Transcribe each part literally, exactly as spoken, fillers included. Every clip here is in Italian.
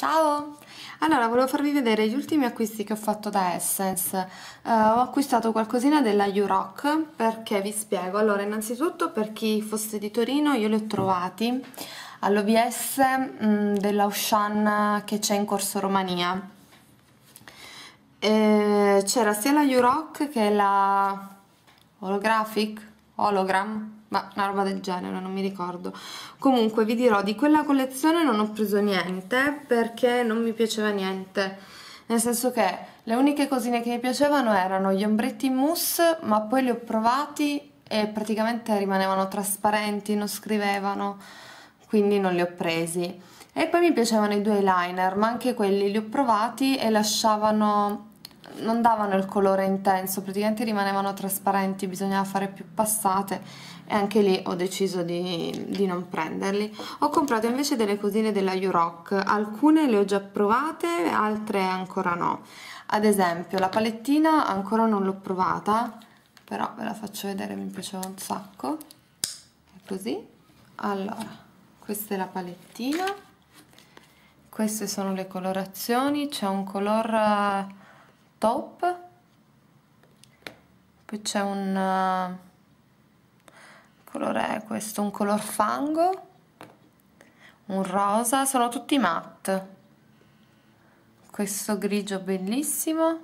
Ciao! Allora, volevo farvi vedere gli ultimi acquisti che ho fatto da Essence. Eh, ho acquistato qualcosina della U-Rock perché vi spiego. Allora, innanzitutto per chi fosse di Torino, io li ho trovati all'O B S mh, della Auchan che c'è in Corso Romania. C'era sia la U-Rock che la Holographic, Hologram, ma una roba del genere, non mi ricordo. Comunque vi dirò, di quella collezione non ho preso niente perché non mi piaceva niente, nel senso che le uniche cosine che mi piacevano erano gli ombretti in mousse, ma poi li ho provati e praticamente rimanevano trasparenti, non scrivevano, quindi non li ho presi. E poi mi piacevano i due eyeliner, ma anche quelli li ho provati e lasciavano, non davano il colore intenso, praticamente rimanevano trasparenti, bisognava fare più passate e anche lì ho deciso di, di non prenderli. Ho comprato invece delle cosine della U-Rock, alcune le ho già provate, altre ancora no. Ad esempio la palettina ancora non l'ho provata, però ve la faccio vedere, mi piaceva un sacco. È così. Allora, questa è la palettina, queste sono le colorazioni, c'è un color top, poi c'è un colore, è questo, un color fango, un rosa, sono tutti matte, questo grigio bellissimo,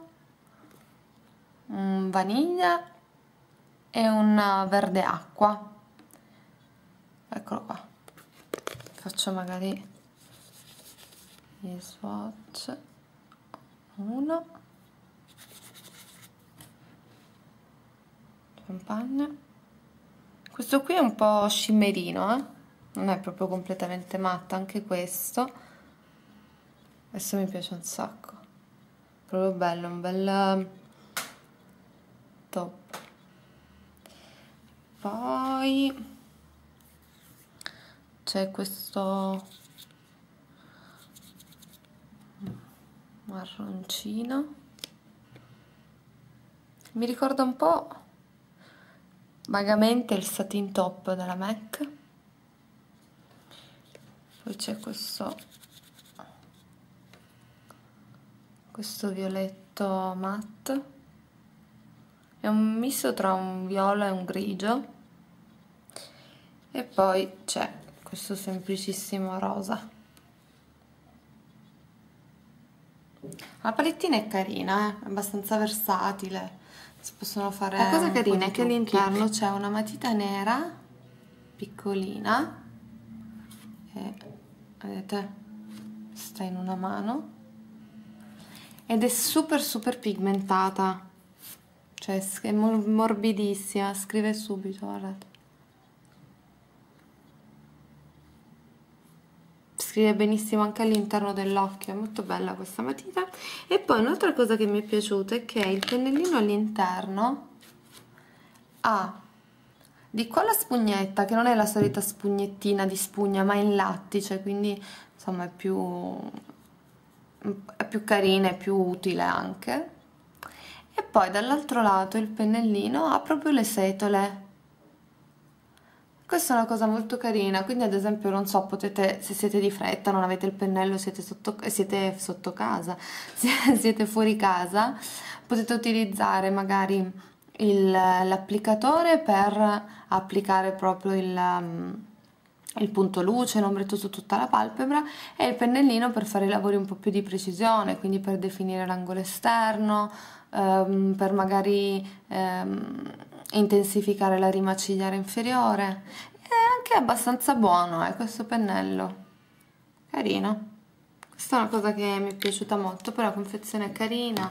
un vaniglia e un verde acqua. Eccolo qua, faccio magari gli swatch. Uno, champagne. Questo qui è un po' scimmerino, eh? Non è proprio completamente matta, anche questo. Questo mi piace un sacco. Proprio bello, un bel top. Poi c'è questo marroncino. Mi ricorda un po' vagamente il satin top della MAC. Poi c'è questo questo violetto matte, è un misto tra un viola e un grigio, e poi c'è questo semplicissimo rosa. La palettina è carina, eh? È abbastanza versatile, si possono fare. La cosa carina è che all'interno c'è una matita nera piccolina e vedete sta in una mano ed è super super pigmentata, cioè è morbidissima, scrive subito, guardate, scrive benissimo anche all'interno dell'occhio, è molto bella questa matita. E poi un'altra cosa che mi è piaciuta è che il pennellino all'interno ha di qua la spugnetta, che non è la solita spugnettina di spugna ma in lattice, quindi insomma è più, è più carina, è più utile anche. E poi dall'altro lato il pennellino ha proprio le setole. Questa è una cosa molto carina, quindi ad esempio, non so, potete, se siete di fretta, non avete il pennello, siete sotto, siete sotto casa, siete fuori casa, potete utilizzare magari l'applicatore per applicare proprio il, il punto luce, l'ombretto su tutta la palpebra, e il pennellino per fare i lavori un po' più di precisione, quindi per definire l'angolo esterno, ehm, per magari ehm, intensificare la rima cigliare inferiore. È anche abbastanza buono, eh, questo pennello, carino. Questa è una cosa che mi è piaciuta molto, poi la confezione è carina,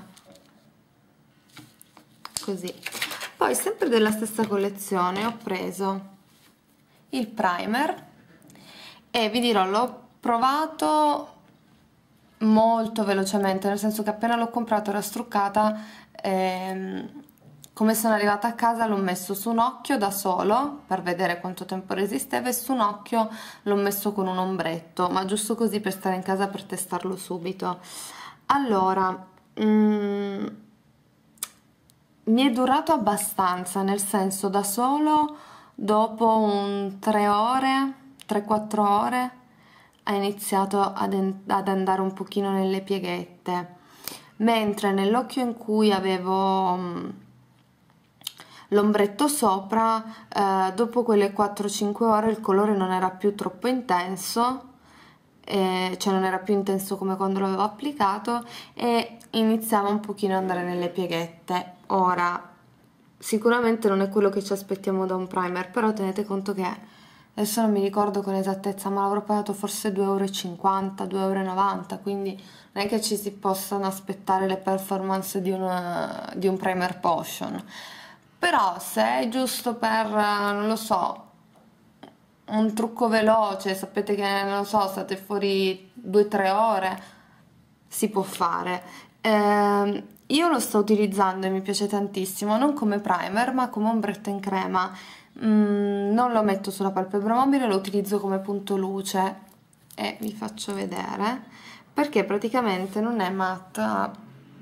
così. Poi sempre della stessa collezione ho preso il primer e vi dirò, l'ho provato molto velocemente, nel senso che appena l'ho comprato era struccata, ehm, come sono arrivata a casa l'ho messo su un occhio da solo per vedere quanto tempo resisteva, e su un occhio l'ho messo con un ombretto, ma giusto così per stare in casa, per testarlo subito. Allora, mm, mi è durato abbastanza, nel senso, da solo dopo un tre ore, tre quattro ore ha iniziato ad, ad andare un pochino nelle pieghette, mentre nell'occhio in cui avevo um, l'ombretto sopra, eh, dopo quelle quattro cinque ore il colore non era più troppo intenso, eh, cioè non era più intenso come quando l'avevo applicato, e iniziava un pochino ad andare nelle pieghette. Ora sicuramente non è quello che ci aspettiamo da un primer, però tenete conto che adesso non mi ricordo con esattezza, ma l'avrò pagato forse due e cinquanta euro, due e novanta euro, quindi non è che ci si possano aspettare le performance di, una, di un primer potion. Però se è giusto per, non lo so, un trucco veloce, sapete che, non lo so, state fuori due tre ore, si può fare. Eh, io lo sto utilizzando e mi piace tantissimo, non come primer ma come ombretto in crema. Mm, non lo metto sulla palpebra mobile, lo utilizzo come punto luce e vi faccio vedere, perché praticamente non è matte,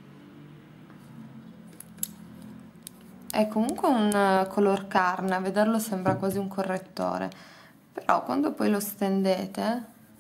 è comunque un color carne, a vederlo sembra quasi un correttore, però quando poi lo stendete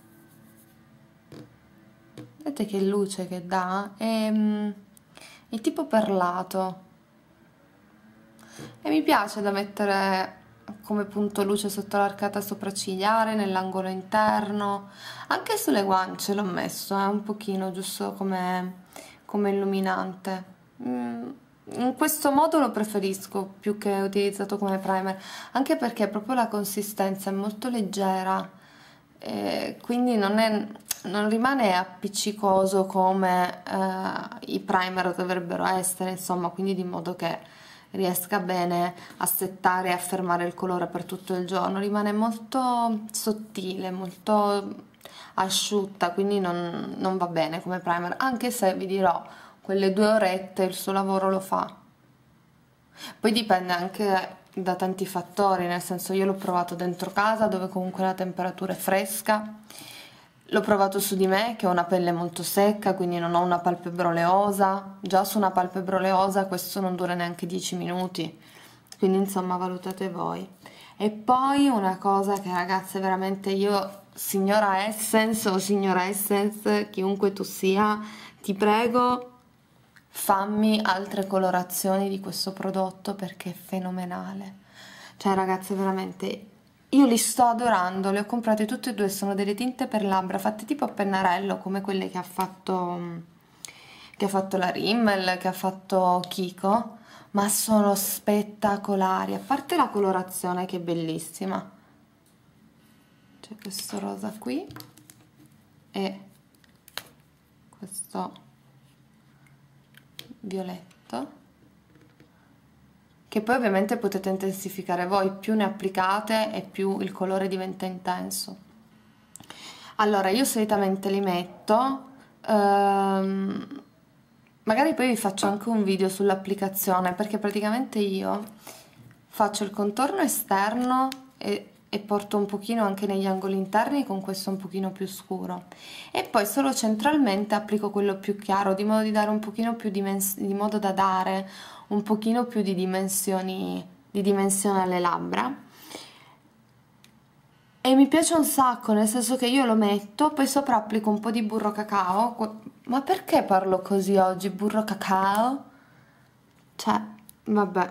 vedete che luce che dà, è, è tipo perlato e mi piace da mettere come punto luce sotto l'arcata sopraccigliare, nell'angolo interno, anche sulle guance l'ho messo, eh, un pochino, giusto come, come illuminante. Mm. In questo modo lo preferisco più che utilizzato come primer, anche perché proprio la consistenza è molto leggera, eh, quindi non, è, non rimane appiccicoso come eh, i primer dovrebbero essere, insomma, quindi di modo che riesca bene a settare e a fermare il colore per tutto il giorno. Rimane molto sottile, molto asciutta, quindi non, non va bene come primer, anche se vi dirò, quelle due orette il suo lavoro lo fa. Poi dipende anche da tanti fattori, nel senso, io l'ho provato dentro casa dove comunque la temperatura è fresca, l'ho provato su di me che ho una pelle molto secca, quindi non ho una palpebra oleosa, già su una palpebra oleosa questo non dura neanche dieci minuti, quindi insomma valutate voi. E poi una cosa che, ragazze, veramente io, signora Essence o signora Essence, chiunque tu sia, ti prego, fammi altre colorazioni di questo prodotto perché è fenomenale. Cioè, ragazze, veramente io li sto adorando, le ho comprate tutte e due, sono delle tinte per labbra fatte tipo a pennarello, come quelle che ha fatto che ha fatto la Rimmel, che ha fatto Kiko, ma sono spettacolari, a parte la colorazione che è bellissima. C'è questo rosa qui e questo violetto, che poi ovviamente potete intensificare voi, più ne applicate e più il colore diventa intenso. Allora io solitamente li metto, ehm, magari poi vi faccio anche un video sull'applicazione, perché praticamente io faccio il contorno esterno e, e porto un pochino anche negli angoli interni con questo un pochino più scuro, e poi solo centralmente applico quello più chiaro, di modo di dare un pochino più dimensioni, di modo da dare un pochino più di dimensioni, di dimensione alle labbra. E mi piace un sacco, nel senso che io lo metto, poi sopra applico un po' di burro cacao. Ma perché parlo così oggi? Burro cacao? Cioè, vabbè.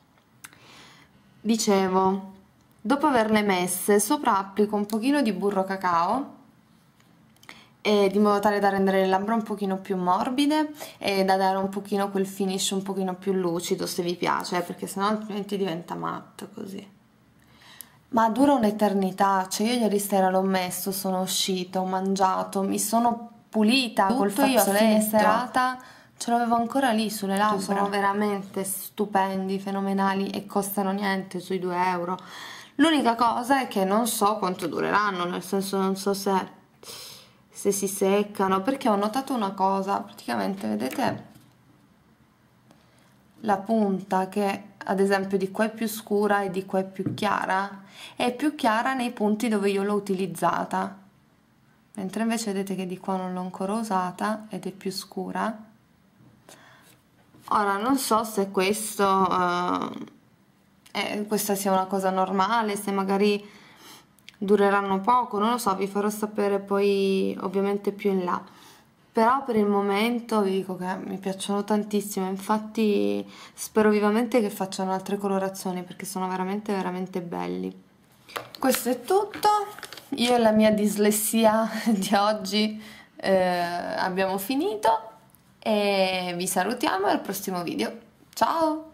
Dicevo, dopo averle messe, sopra applico un pochino di burro cacao, e di modo tale da rendere le labbra un pochino più morbide e da dare un pochino quel finish un pochino più lucido, se vi piace, perché sennò altrimenti diventa matte così. Ma dura un'eternità, cioè io ieri sera l'ho messo, sono uscita, ho mangiato, mi sono pulita tutto, col fazzoletto. Io a fine serata ce l'avevo ancora lì sulle labbra. Sono veramente stupendi, fenomenali e costano niente, sui due euro. L'unica cosa è che non so quanto dureranno, nel senso non so se, se si seccano, perché ho notato una cosa, praticamente vedete la punta che ad esempio di qua è più scura e di qua è più chiara, è più chiara nei punti dove io l'ho utilizzata, mentre invece vedete che di qua non l'ho ancora usata ed è più scura. Ora non so se questo eh, eh, questa sia una cosa normale, se magari dureranno poco, non lo so, vi farò sapere poi ovviamente più in là. Però per il momento vi dico che mi piacciono tantissimo, infatti spero vivamente che facciano altre colorazioni perché sono veramente veramente belli. Questo è tutto, io e la mia dislessia di oggi eh, abbiamo finito e vi salutiamo al prossimo video. Ciao!